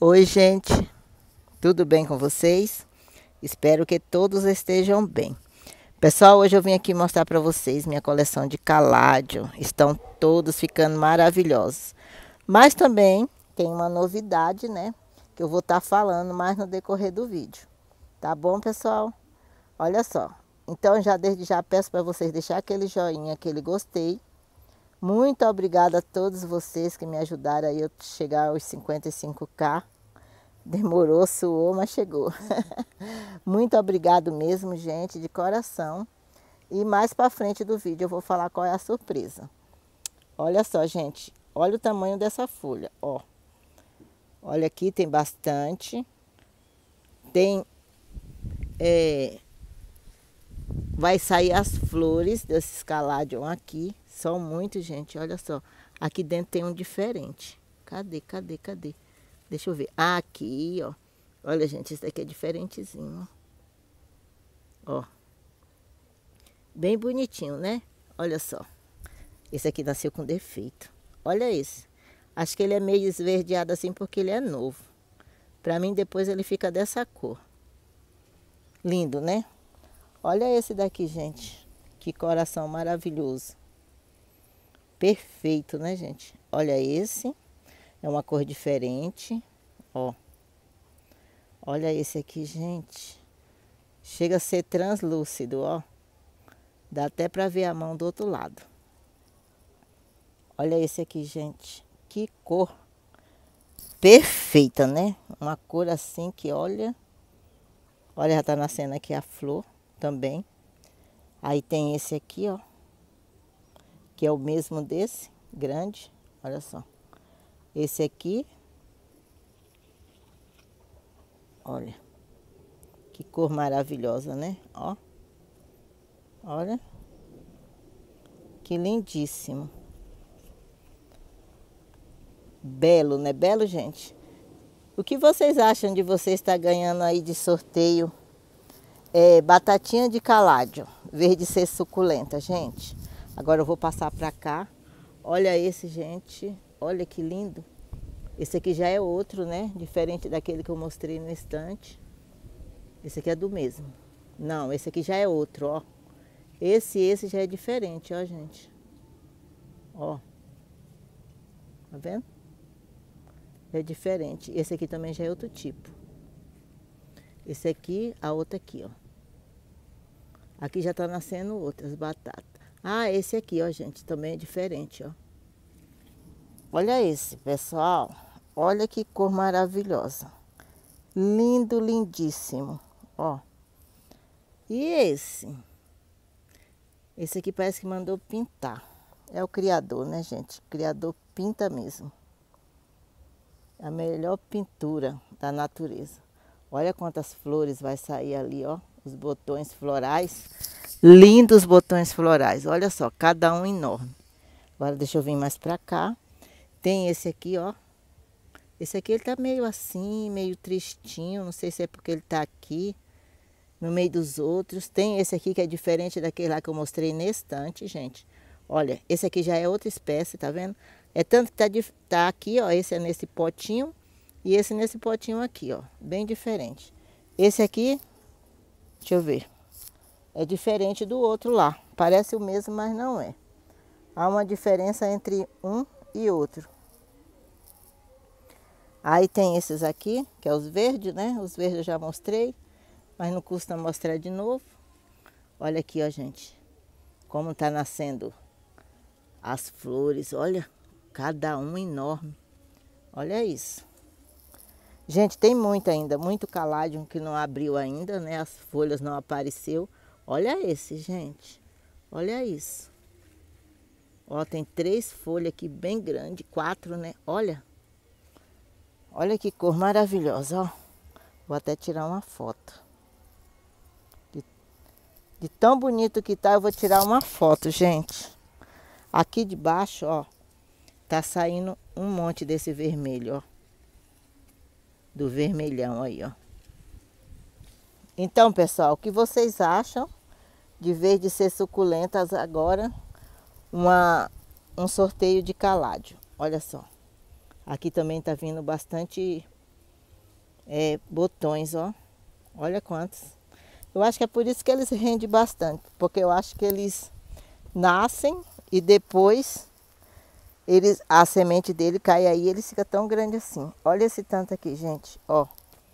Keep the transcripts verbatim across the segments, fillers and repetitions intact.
Oi, gente, tudo bem com vocês? Espero que todos estejam bem. Pessoal, hoje eu vim aqui mostrar para vocês minha coleção de caládio. Estão todos ficando maravilhosos. Mas também tem uma novidade, né? Que eu vou estar falando mais no decorrer do vídeo. Tá bom, pessoal? Olha só. Então, já desde já peço para vocês deixar aquele joinha, aquele gostei. Muito obrigada a todos vocês que me ajudaram aí a chegar aos cinquenta e cinco K. Demorou, suou, mas chegou. Muito obrigado mesmo, gente, de coração. E mais para frente do vídeo eu vou falar qual é a surpresa. Olha só, gente. Olha o tamanho dessa folha, ó. Olha aqui, tem bastante. Tem... É, vai sair as flores desses caladium aqui. São muitos, gente. Olha só. Aqui dentro tem um diferente. Cadê, cadê, cadê? Deixa eu ver. Aqui, ó. Olha, gente, esse daqui é diferentezinho. Ó. Bem bonitinho, né? Olha só. Esse aqui nasceu com defeito. Olha esse. Acho que ele é meio esverdeado assim porque ele é novo. Pra mim, depois ele fica dessa cor. Lindo, né? Olha esse daqui, gente. Que coração maravilhoso. Perfeito, né, gente? Olha esse. É uma cor diferente, ó. Olha esse aqui, gente. Chega a ser translúcido, ó. Dá até para ver a mão do outro lado. Olha esse aqui, gente. Que cor perfeita, né? Uma cor assim que, olha... Olha, já tá nascendo aqui a flor também. Aí tem esse aqui, ó. Que é o mesmo desse, grande. Olha só. Esse aqui, olha, que cor maravilhosa, né? Ó, olha, que lindíssimo. Belo, né? Belo, gente. O que vocês acham de você estar ganhando aí de sorteio é, batatinha de caládio, verde ser suculenta, gente? Agora eu vou passar pra cá. Olha esse, gente. Olha que lindo. Esse aqui já é outro, né? Diferente daquele que eu mostrei no estante. Esse aqui é do mesmo. Não, esse aqui já é outro, ó. Esse esse já é diferente, ó, gente. Ó. Tá vendo? É diferente. Esse aqui também já é outro tipo. Esse aqui, a outra aqui, ó. Aqui já tá nascendo outras batatas. Ah, esse aqui, ó, gente, também é diferente, ó. Olha esse, pessoal. Olha que cor maravilhosa. Lindo, lindíssimo. Ó. E esse? Esse aqui parece que mandou pintar. É o criador, né, gente? O criador pinta mesmo. É a melhor pintura da natureza. Olha quantas flores vai sair ali, ó. Os botões florais. Lindos botões florais. Olha só, cada um enorme. Agora deixa eu vir mais pra cá. Tem esse aqui, ó. Esse aqui ele tá meio assim, meio tristinho. Não sei se é porque ele tá aqui, no meio dos outros. Tem esse aqui que é diferente daquele lá que eu mostrei na estante, gente. Olha, esse aqui já é outra espécie, tá vendo? É tanto que tá, de, tá aqui, ó. Esse é nesse potinho e esse nesse potinho aqui, ó. Bem diferente. Esse aqui, deixa eu ver. É diferente do outro lá. Parece o mesmo, mas não é. Há uma diferença entre um e outro. Aí tem esses aqui, que é os verdes, né? Os verdes eu já mostrei, mas não custa mostrar de novo. Olha aqui, ó, gente. Como tá nascendo as flores. Olha, cada um enorme. Olha isso. Gente, tem muito ainda, muito caládio que não abriu ainda, né? As folhas não apareceu. Olha esse, gente. Olha isso. Ó, tem três folhas aqui bem grandes, quatro, né? Olha. Olha que cor maravilhosa, ó. Vou até tirar uma foto. De, de tão bonito que tá, eu vou tirar uma foto, gente. Aqui de baixo, ó, tá saindo um monte desse vermelho, ó. Do vermelhão aí, ó. Então, pessoal, o que vocês acham de verde ser suculentas agora? Uma, um sorteio de caládio. Olha só. Aqui também tá vindo bastante é, botões, ó. Olha quantos. Eu acho que é por isso que eles rendem bastante, porque eu acho que eles nascem e depois eles, a semente dele cai aí, ele fica tão grande assim. Olha esse tanto aqui, gente, ó.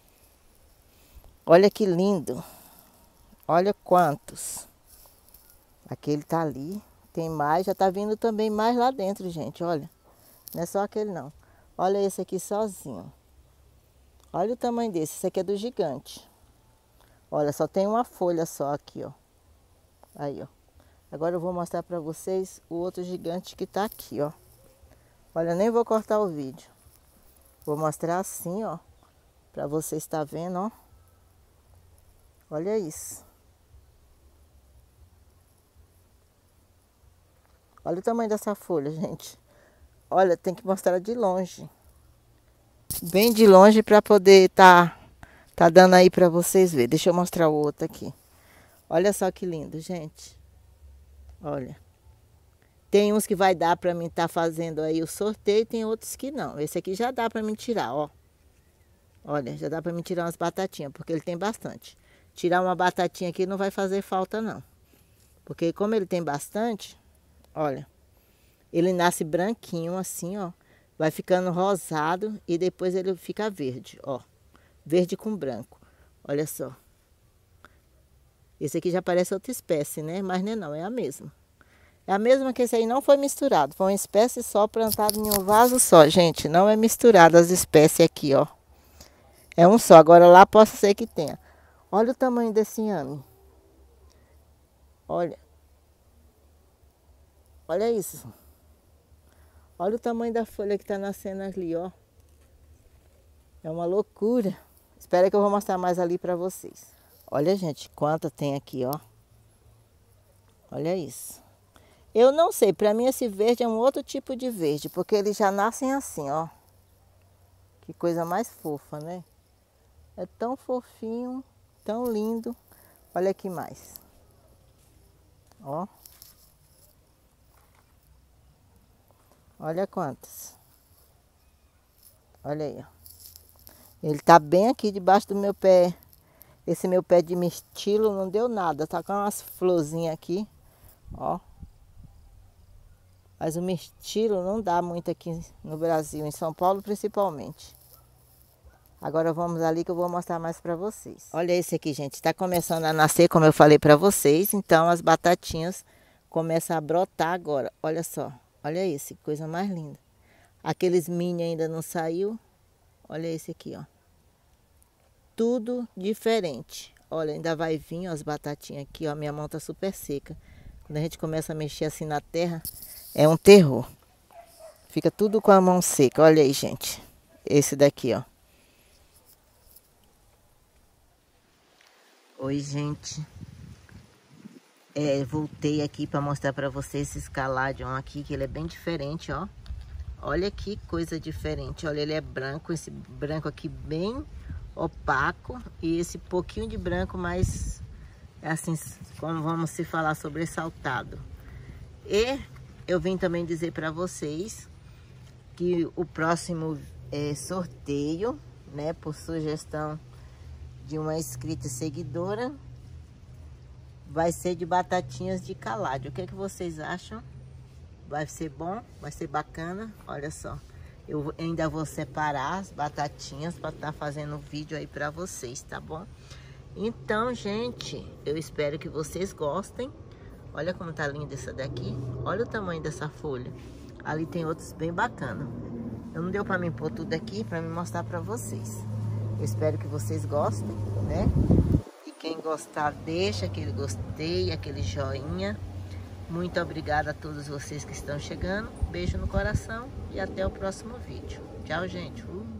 Olha que lindo. Olha quantos. Aquele tá ali, tem mais, já tá vindo também mais lá dentro, gente, olha. Não é só aquele não. Olha esse aqui sozinho. Olha o tamanho desse, esse aqui é do gigante. Olha, só tem uma folha só aqui, ó. Aí, ó. Agora eu vou mostrar pra vocês o outro gigante que tá aqui, ó. Olha, nem vou cortar o vídeo. Vou mostrar assim, ó. Pra vocês estar vendo, ó. Olha isso. Olha o tamanho dessa folha, gente. Olha, tem que mostrar de longe. Bem de longe para poder tá, tá dando aí para vocês verem. Deixa eu mostrar o outro aqui. Olha só que lindo, gente. Olha. Tem uns que vai dar para mim estar tá fazendo aí o sorteio, tem outros que não. Esse aqui já dá para mim tirar, ó. Olha, já dá para mim tirar umas batatinhas, porque ele tem bastante. Tirar uma batatinha aqui não vai fazer falta não. Porque como ele tem bastante, olha, ele nasce branquinho assim, ó. Vai ficando rosado e depois ele fica verde, ó. Verde com branco. Olha só. Esse aqui já parece outra espécie, né? Mas não é não, é a mesma. É a mesma que esse aí não foi misturado. Foi uma espécie só plantada em um vaso só, gente. Não é misturado as espécies aqui, ó. É um só. Agora lá possa ser que tenha. Olha o tamanho desse inhame. Olha. Olha isso. Olha o tamanho da folha que está nascendo ali, ó. É uma loucura. Espera que eu vou mostrar mais ali para vocês. Olha, gente, quanta tem aqui, ó. Olha isso. Eu não sei, para mim esse verde é um outro tipo de verde, porque eles já nascem assim, ó. Que coisa mais fofa, né? É tão fofinho, tão lindo. Olha aqui mais. Ó. Olha quantos. Olha aí, ó. Ele tá bem aqui debaixo do meu pé. Esse meu pé de mirtilo não deu nada. Tá com umas florzinhas aqui, ó. Mas o mirtilo não dá muito aqui no Brasil, em São Paulo principalmente. Agora vamos ali que eu vou mostrar mais para vocês. Olha esse aqui, gente. Está começando a nascer, como eu falei para vocês. Então as batatinhas começam a brotar agora. Olha só. Olha esse, coisa mais linda. Aqueles mini ainda não saiu. Olha esse aqui, ó. Tudo diferente. Olha, ainda vai vir ó, as batatinhas aqui, ó. Minha mão tá super seca. Quando a gente começa a mexer assim na terra, é um terror. Fica tudo com a mão seca. Olha aí, gente. Esse daqui, ó. Oi, gente. É, voltei aqui para mostrar para vocês esse escaládio aqui, que ele é bem diferente, ó. Olha que coisa diferente. Olha, ele é branco, esse branco aqui bem opaco e esse pouquinho de branco mais, assim, como vamos se falar, sobressaltado. E eu vim também dizer para vocês que o próximo é, sorteio, né, por sugestão de uma inscrita e seguidora, vai ser de batatinhas de caládio. O que é que vocês acham? Vai ser bom? Vai ser bacana? Olha só. Eu ainda vou separar as batatinhas para estar fazendo um vídeo aí para vocês, tá bom? Então, gente, eu espero que vocês gostem. Olha como tá linda essa daqui. Olha o tamanho dessa folha. Ali tem outros bem bacanas. Eu não deu para mim pôr tudo aqui para me mostrar para vocês. Eu espero que vocês gostem, né? E quem gostar, deixa aquele gostei, aquele joinha. Muito obrigada a todos vocês que estão chegando. Beijo no coração e até o próximo vídeo. Tchau, gente. Uh.